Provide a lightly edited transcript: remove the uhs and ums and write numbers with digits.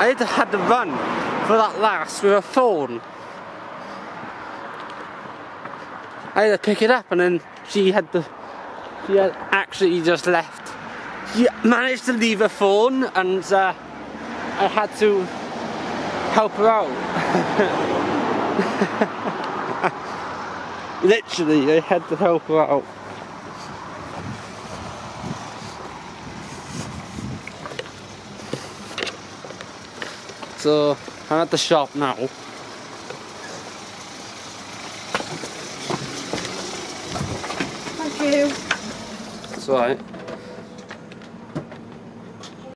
I had to run for that lass with a phone. I had to pick it up, and then she had actually just left. She managed to leave her phone, and I had to help her out. Literally, I had to help her out. So, I'm at the shop now. Thank you. That's alright.